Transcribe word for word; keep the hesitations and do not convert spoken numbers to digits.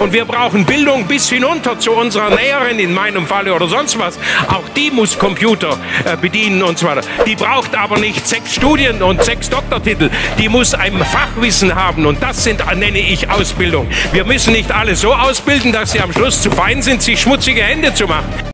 Und wir brauchen Bildung bis hinunter zu unserer Näherin, in meinem Falle oder sonst was. Auch die muss Computer äh, bedienen und so weiter. Die braucht aber nicht sechs Studien und sechs Doktortitel. Die muss ein Fachwissen haben und das sind, nenne ich Ausbildung. Wir müssen nicht alle so ausbilden, dass sie am Schluss zu fein sind, sich schmutzige Hände zu machen.